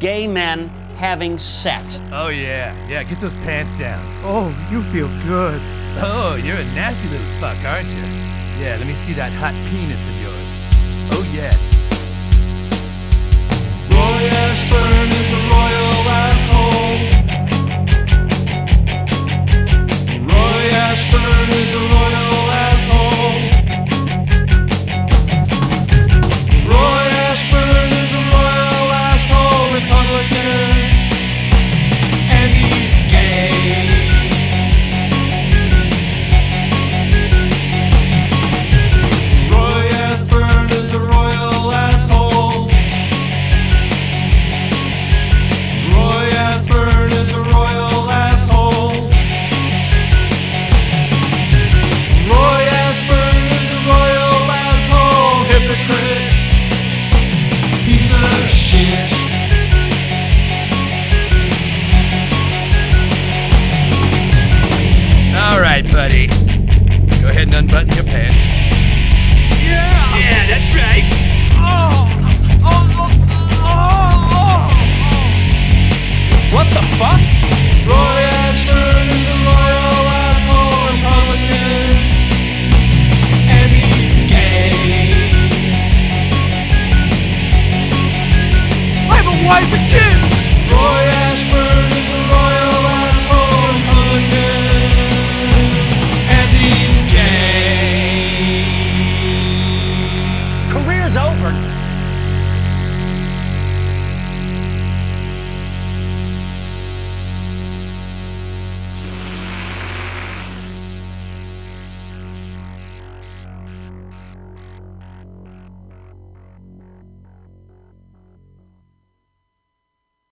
gay men having sex. Oh yeah, get those pants down. Oh, you feel good. Oh, you're a nasty little fuck, aren't you? Yeah, let me see that hot penis of yours. Oh yeah. Roy Assburn is a royal asshole. Roy Assburn is a royal asshole. Roy Assburn is a royal asshole Republican, and he's gay. Roy Assburn is a royal asshole. Roy Assburn is a royal asshole. Roy Assburn is a royal asshole, hypocrite, piece of shit. Alright, buddy. Go ahead and unbutton your pants.